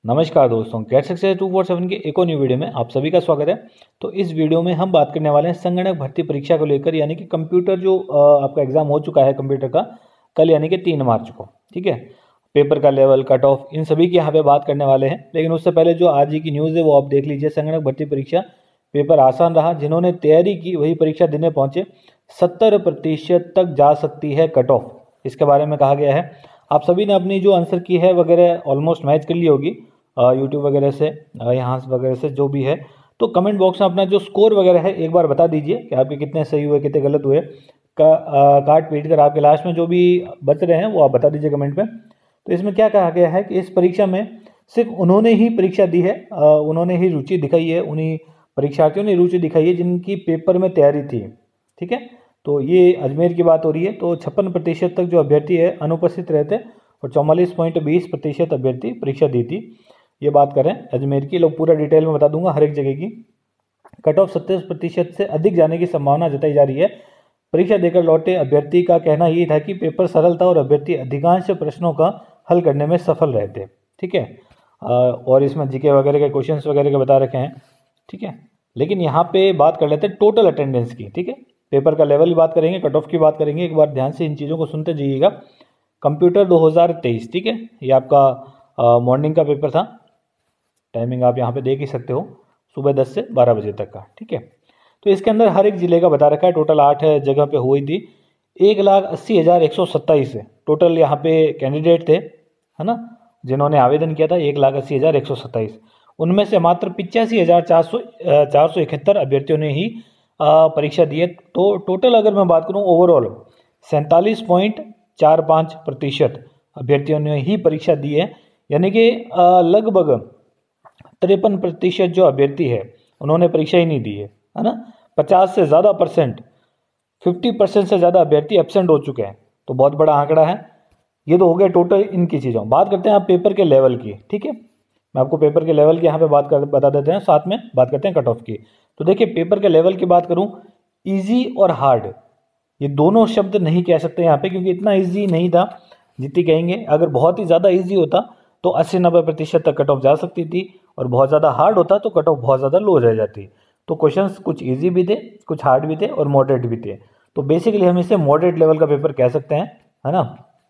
नमस्कार दोस्तों, get success 247 के एक और न्यू वीडियो में आप सभी का स्वागत है। तो इस वीडियो में हम बात करने वाले हैं संगणक भर्ती परीक्षा को लेकर, यानी कि कंप्यूटर जो आपका एग्जाम हो चुका है कंप्यूटर का कल, यानी कि 3 मार्च को। ठीक है, पेपर का लेवल, कट ऑफ, इन सभी की यहाँ पे बात करने वाले हैं। लेकिन उससे पहले जो आज ही की न्यूज़ है वो आप देख लीजिए। संगणक भर्ती परीक्षा पेपर आसान रहा, जिन्होंने तैयारी की वही परीक्षा देने पहुँचे। 70% तक जा सकती है कट ऑफ, इसके बारे में कहा गया है। आप सभी ने अपनी जो आंसर की है वगैरह ऑलमोस्ट मैच कर ली होगी यूट्यूब वगैरह से, यहाँ वगैरह से जो भी है। तो कमेंट बॉक्स में अपना जो स्कोर वगैरह है एक बार बता दीजिए कि आपके कितने सही हुए, कितने गलत हुए। काट पीट कर आपके लास्ट में जो भी बच रहे हैं वो आप बता दीजिए कमेंट पे। तो इसमें क्या कहा गया है कि इस परीक्षा में सिर्फ उन्होंने ही परीक्षा दी है, उन्होंने ही रुचि दिखाई है, उन्हीं परीक्षार्थियों ने रुचि दिखाई है जिनकी पेपर में तैयारी थी। ठीक है, तो ये अजमेर की बात हो रही है। तो 56% तक जो अभ्यर्थी है अनुपस्थित रहते और 44.20% अभ्यर्थी परीक्षा दी थी। ये बात करें अजमेर की, लोग पूरा डिटेल में बता दूंगा हर एक जगह की। कट ऑफ 70% से अधिक जाने की संभावना जताई जा रही है। परीक्षा देकर लौटे अभ्यर्थी का कहना यही था कि पेपर सरल था और अभ्यर्थी अधिकांश प्रश्नों का हल करने में सफल रहे थे। ठीक है, और इसमें जीके वगैरह के क्वेश्चंस वगैरह के बता रखे हैं। ठीक है, लेकिन यहाँ पे बात कर लेते हैं टोटल अटेंडेंस की। ठीक है, पेपर का लेवल की बात करेंगे, कट ऑफ की बात करेंगे। एक बार ध्यान से इन चीज़ों को सुनते जाइएगा। कंप्यूटर 2023, ठीक है, ये आपका मॉर्निंग का पेपर था। टाइमिंग आप यहाँ पे देख ही सकते हो, सुबह 10 से 12 बजे तक का। ठीक है, तो इसके अंदर हर एक जिले का बता रखा है। टोटल 8 जगह पे हुई थी। 1,80,127 टोटल यहाँ पे कैंडिडेट थे, है ना, जिन्होंने आवेदन किया था। 1,80,127, उनमें से मात्र 85,471 अभ्यर्थियों ने ही परीक्षा दी है। तो टोटल अगर मैं बात करूँ ओवरऑल 47.45% अभ्यर्थियों ने ही परीक्षा दी है, यानी कि लगभग 53% जो अभ्यर्थी है उन्होंने परीक्षा ही नहीं दी है ना। 50 से ज़्यादा परसेंट, 50% से ज़्यादा अभ्यर्थी एब्सेंट हो चुके हैं। तो बहुत बड़ा आंकड़ा है। ये तो हो गया टोटल इनकी चीज़ों। बात करते हैं आप पेपर के लेवल की। ठीक है, मैं आपको पेपर के लेवल की यहाँ पे बता देते हैं, साथ में बात करते हैं कट ऑफ की। तो देखिए, पेपर के लेवल की बात करूँ, ईजी और हार्ड, ये दोनों शब्द नहीं कह सकते यहाँ पे, क्योंकि इतना ईजी नहीं था जितनी कहेंगे। अगर बहुत ही ज़्यादा ईजी होता तो 80-90% तक कट ऑफ जा सकती थी, और बहुत ज़्यादा हार्ड होता तो कट ऑफ बहुत ज़्यादा लो रह जाती। तो क्वेश्चंस कुछ इजी भी थे, कुछ हार्ड भी थे और मॉडरेट भी थे। तो बेसिकली हम इसे मॉडरेट लेवल का पेपर कह सकते हैं, है ना।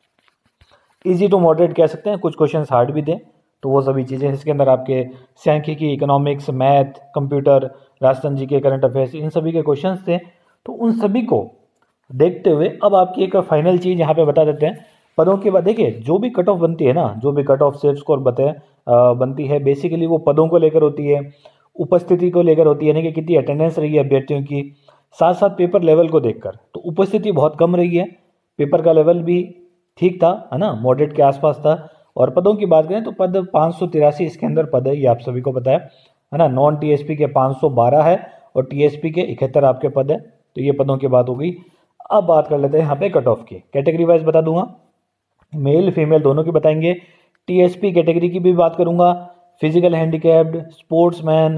इजी टू मॉडरेट कह सकते हैं। कुछ क्वेश्चंस हार्ड भी थे। तो वो सभी चीज़ें इसके अंदर आपके सांख्यिकी, economics, math, computer, Rajasthan G K, current affairs, इन सभी के क्वेश्चंस थे। तो उन सभी को देखते हुए अब आपकी एक फाइनल चीज़ यहाँ पे बता देते हैं। पदों की बात देखिए, जो भी कट ऑफ बनती है ना, जो भी कट ऑफ सेफ स्कोर बनती है, बेसिकली वो पदों को लेकर होती है, उपस्थिति को लेकर होती है, यानी कि कितनी अटेंडेंस रही है अभ्यर्थियों की, साथ साथ पेपर लेवल को देखकर। तो उपस्थिति बहुत कम रही है, पेपर का लेवल भी ठीक था, है ना, मॉडरेट के आसपास था। और पदों की बात करें तो पद 583 इसके अंदर पद है, ये आप सभी को पता है ना। नॉन टीएसपी के 512 है और टीएसपी के 71 आपके पद है। तो ये पदों की बात हो गई। अब बात कर लेते हैं यहाँ पे कट ऑफ की। कैटेगरी वाइज बता दूंगा, मेल फीमेल दोनों की बताएंगे। टीएसपी कैटेगरी की भी बात करूंगा, फिजिकल हैंडीकैप्ड, स्पोर्ट्समैन,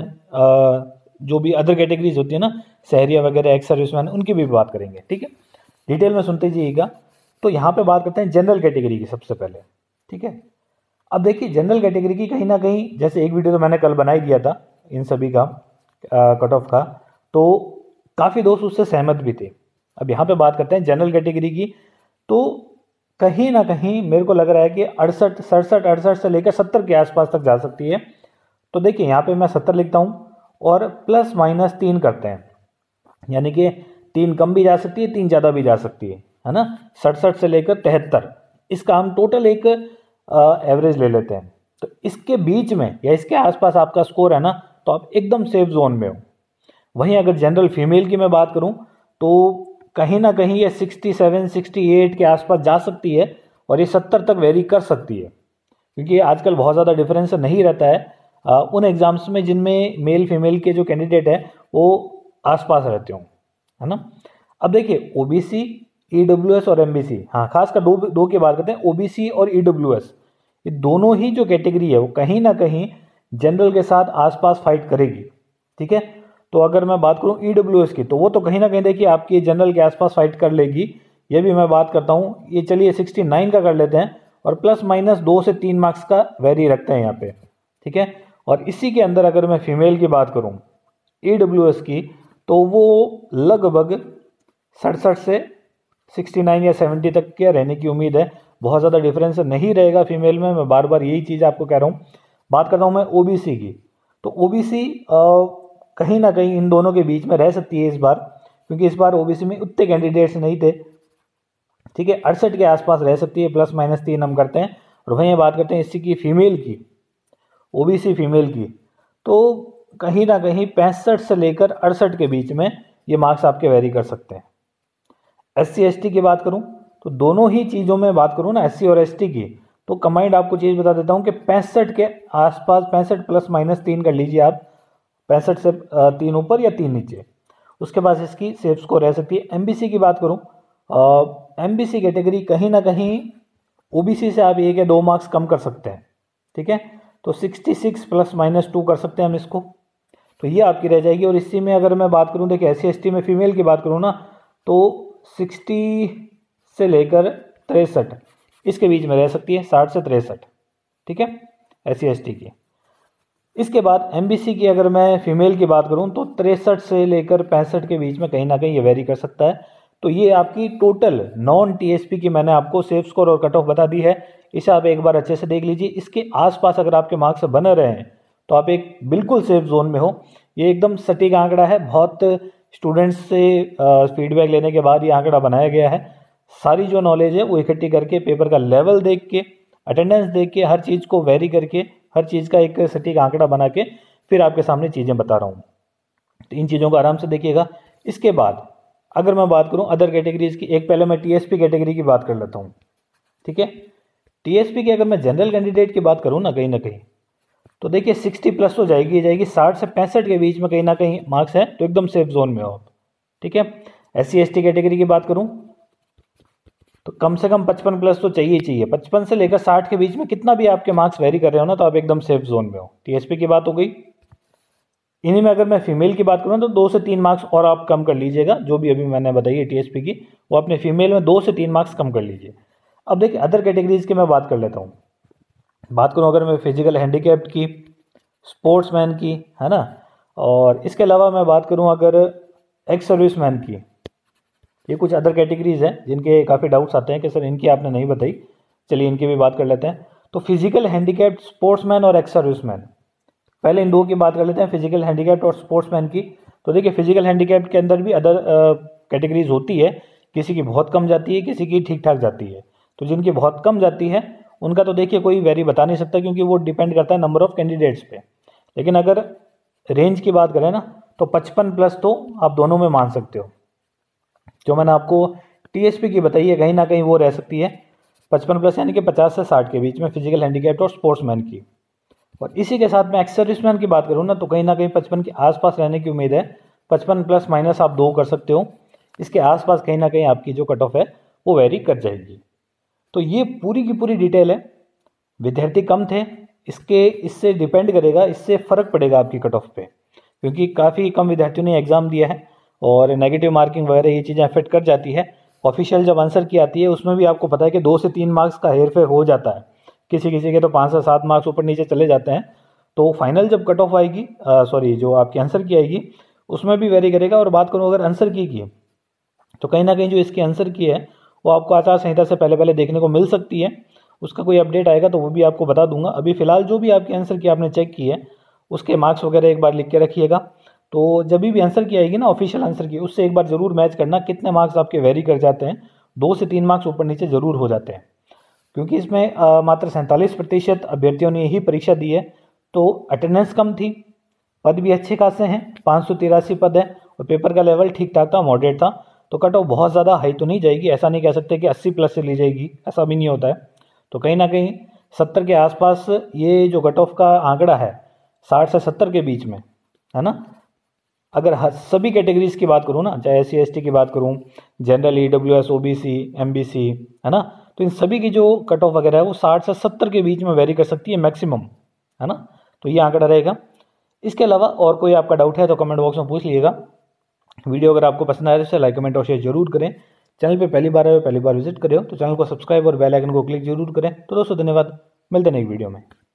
जो भी अदर कैटेगरीज होती है ना, शहरिया वगैरह, एक्स सर्विसमैन, उनकी भी बात करेंगे। ठीक है, डिटेल में सुनते जाइएगा। तो यहाँ पे बात करते हैं जनरल कैटेगरी की सबसे पहले। ठीक है, अब देखिए जनरल कैटेगरी की कहीं ना कहीं, जैसे एक वीडियो तो मैंने कल बना ही दिया था इन सभी का कट ऑफ का, तो काफ़ी दोस्त उससे सहमत भी थे। अब यहाँ पे बात करते हैं जनरल कैटेगरी की। तो कहीं ना कहीं मेरे को लग रहा है कि 68 से लेकर 70 के आसपास तक जा सकती है। तो देखिए यहाँ पे मैं 70 लिखता हूँ और +-3 करते हैं, यानी कि 3 कम भी जा सकती है, 3 ज़्यादा भी जा सकती है ना। 67 से लेकर 73, इसका हम टोटल एक एवरेज ले लेते हैं। तो इसके बीच में या इसके आसपास आपका स्कोर है ना, तो आप एकदम सेफ जोन में हो। वहीं अगर जनरल फीमेल की मैं बात करूं तो कहीं ना कहीं ये 67-68 के आसपास जा सकती है, और ये 70 तक वेरी कर सकती है, क्योंकि आजकल बहुत ज़्यादा डिफरेंस नहीं रहता है उन एग्ज़ाम्स में जिनमें मेल फीमेल के जो कैंडिडेट हैं वो आसपास रहते हों, है ना। अब देखिए ओबीसी, ईडब्ल्यूएस और एमबीसी, हाँ खासकर दो की बात करते हैं, ओबीसी और ईडब्ल्यूएस, ये दोनों ही जो कैटेगरी है वो कहीं ना कहीं जनरल के साथ आसपास फाइट करेगी। ठीक है, तो अगर मैं बात करूं ईडब्ल्यूएस की, तो वो तो कहीं ना कहीं देखिए आपकी जनरल के आसपास फाइट कर लेगी। ये भी मैं बात करता हूं। ये चलिए 69 का कर लेते हैं, और +-2 से 3 मार्क्स का वेरी रखते हैं यहाँ पे। ठीक है। और इसी के अंदर अगर मैं फीमेल की बात करूं AWS की, तो वो लगभग 67 से 69 या 70 तक के रहने की उम्मीद है। बहुत ज़्यादा डिफरेंस नहीं रहेगा फीमेल में, मैं बार बार यही चीज़ आपको कह रहा हूँ। बात करता हूँ मैं OBC की, तो OBC कहीं ना कहीं इन दोनों के बीच में रह सकती है इस बार, क्योंकि इस बार OBC में उतने कैंडिडेट्स नहीं थे, ठीक है। 68 के आसपास रह सकती है, +- 3 हम करते हैं। और वहीं बात करते हैं इसी की फीमेल की, OBC फीमेल की, तो कहीं ना कहीं 65 से लेकर 68 के बीच में ये मार्क्स आपके वेरी कर सकते हैं। SC ST की बात करूं तो दोनों ही चीज़ों में बात करूं ना, SC और ST की, तो कंबाइंड आपको चीज़ बता देता हूं कि 65 के आसपास, 65 +- 3 कर लीजिए आप, 65 से 3 ऊपर या 3 नीचे, उसके बाद इसकी सेफ स्कोर रह सकती है। MBC की बात करूं, MBC कैटेगरी कहीं ना कहीं OBC से आप 1 या 2 मार्क्स कम कर सकते हैं, ठीक है। तो 66 +- 2 कर सकते हैं हम इसको, तो ये आपकी रह जाएगी। और इसी में अगर मैं बात करूं, देखिए SC ST में फीमेल की बात करूं ना, तो 60 से लेकर 63 इसके बीच में रह सकती है, 60 से 63, ठीक है, SC ST की। इसके बाद MBC की अगर मैं फीमेल की बात करूं तो 63 से लेकर 65 के बीच में कहीं ना कहीं ये वेरी कर सकता है। तो ये आपकी टोटल नॉन TSP की मैंने आपको सेफ स्कोर और कट ऑफ बता दी है, इसे आप एक बार अच्छे से देख लीजिए। इसके आसपास अगर आपके मार्क्स बने रहे हैं तो आप एक बिल्कुल सेफ जोन में हो। ये एकदम सटीक आंकड़ा है, बहुत स्टूडेंट्स से फीडबैक लेने के बाद ये आंकड़ा बनाया गया है। सारी जो नॉलेज है वो इकट्ठी करके, पेपर का लेवल देख के, अटेंडेंस देख के, हर चीज़ को वेरी करके, हर चीज़ का एक सटीक आंकड़ा बना के फिर आपके सामने चीज़ें बता रहा हूँ। तो इन चीज़ों को आराम से देखिएगा। इसके बाद अगर मैं बात करूँ अदर कैटेगरीज की, एक पहले मैं TSP कैटेगरी की बात कर लेता हूँ, ठीक है। TSP की अगर मैं जनरल कैंडिडेट की बात करूँ ना कहीं तो देखिए 60+ तो जाएगी 60 से 65 के बीच में कहीं ना कहीं मार्क्स है, तो एकदम सेफ जोन में हो आप, ठीक है। SC ST कैटेगरी की बात करूँ तो कम से कम 55+ तो चाहिए ही चाहिए। 55 से लेकर 60 के बीच में कितना भी आपके मार्क्स वेरी कर रहे हो ना, तो आप एकदम सेफ जोन में हो। TSP की बात हो गई। इन्हीं में अगर मैं फीमेल की बात करूँ तो 2 से 3 मार्क्स और आप कम कर लीजिएगा, जो भी अभी मैंने बताई है TSP की, वो अपने फीमेल में 2 से 3 मार्क्स कम कर लीजिए। अब देखिए अदर कैटेगरीज की मैं बात कर लेता हूँ। बात करूँ अगर मैं फिजिकल हैंडीकैप्ड की, स्पोर्ट्समैन की, है ना, और इसके अलावा मैं बात करूँ अगर एक्स सर्विसमैन की, ये कुछ अदर कैटेगरीज हैं जिनके काफ़ी डाउट्स आते हैं कि सर इनकी आपने नहीं बताई, चलिए इनकी भी बात कर लेते हैं। तो फिजिकल हैंडीकैप्ड, स्पोर्ट्समैन और एक्स सर्विसमैन, पहले इन दो की बात कर लेते हैं, फिजिकल हैंडीकैप्ड और स्पोर्ट्समैन की। तो देखिए फिजिकल हैंडीकैप्ड के अंदर भी अदर कैटेगरीज होती है, किसी की बहुत कम जाती है, किसी की ठीक ठाक जाती है। तो जिनकी बहुत कम जाती है उनका तो देखिए कोई वेरी बता नहीं सकता, क्योंकि वो डिपेंड करता है नंबर ऑफ कैंडिडेट्स पे। लेकिन अगर रेंज की बात करें ना तो 55+ तो आप दोनों में मान सकते हो। जो मैंने आपको TSP की बताई है कहीं ना कहीं वो रह सकती है 55+, यानी कि 50 से 60 के बीच में फिजिकल हैंडीकैप्ड और स्पोर्ट्समैन की। और इसी के साथ में एक्स सर्विसमैन की बात करूँ ना तो कहीं ना कहीं 55 के आसपास रहने की उम्मीद है। 55+ - आप 2 कर सकते हो, इसके आसपास कहीं ना कहीं आपकी जो कट ऑफ है वो वेरी कर जाएगी। तो ये पूरी की पूरी डिटेल है। विद्यार्थी कम थे, इससे डिपेंड करेगा, इससे फ़र्क पड़ेगा आपकी कट ऑफ पे, क्योंकि काफ़ी कम विद्यार्थियों ने एग्ज़ाम दिया है और नेगेटिव मार्किंग वगैरह ये चीज़ें अफेक्ट कर जाती है। ऑफिशियल जब आंसर की आती है उसमें भी आपको पता है कि 2 से 3 मार्क्स का हेर फेर हो जाता है, किसी किसी के तो 5 से 7 मार्क्स ऊपर नीचे चले जाते हैं। तो फाइनल जब कट ऑफ आएगी, सॉरी जो आपकी आंसर की आएगी उसमें भी वेरी करेगा। और बात करूँ अगर आंसर की तो कहीं ना कहीं जो इसकी आंसर की है वो आपको आचार संहिता से पहले पहले देखने को मिल सकती है। उसका कोई अपडेट आएगा तो वो भी आपको बता दूंगा। अभी फ़िलहाल जो भी आपकी आंसर की आपने चेक की है उसके मार्क्स वगैरह एक बार लिख के रखिएगा। तो जब भी आंसर की आएगी ना ऑफिशियल आंसर की, उससे एक बार ज़रूर मैच करना कितने मार्क्स आपके वेरी कर जाते हैं। 2 से 3 मार्क्स ऊपर नीचे ज़रूर हो जाते हैं, क्योंकि इसमें मात्र 47% अभ्यर्थियों ने ही परीक्षा दी है। तो अटेंडेंस कम थी, पद भी अच्छे खासे हैं, 583 पद है, और पेपर का लेवल ठीक ठाक था, मॉडरेट था। तो कट ऑफ बहुत ज़्यादा हाई तो नहीं जाएगी, ऐसा नहीं कह सकते कि 80+ से ली जाएगी, ऐसा भी नहीं होता है। तो कहीं ना कहीं 70 के आसपास ये जो कट ऑफ का आंकड़ा है 60 से 70 के बीच में, है ना। अगर सभी कैटेगरीज की बात करूँ ना, चाहे SC ST की बात करूँ, जनरल, EWS, OBC, MBC, है ना, तो इन सभी की जो कट ऑफ वगैरह है वो 60 से 70 के बीच में वेरी कर सकती है मैक्सिमम, है ना। तो ये आंकड़ा रहेगा। इसके अलावा और कोई आपका डाउट है तो कमेंट बॉक्स में पूछ लीजिएगा। वीडियो अगर आपको पसंद आए तो इसे लाइक, कमेंट और शेयर जरूर करें। चैनल पे पहली बार आए हो, पहली बार विजिट करे हो तो चैनल को सब्सक्राइब और बेल आइकन को क्लिक जरूर करें। तो दोस्तों धन्यवाद, मिलते हैं नई वीडियो में।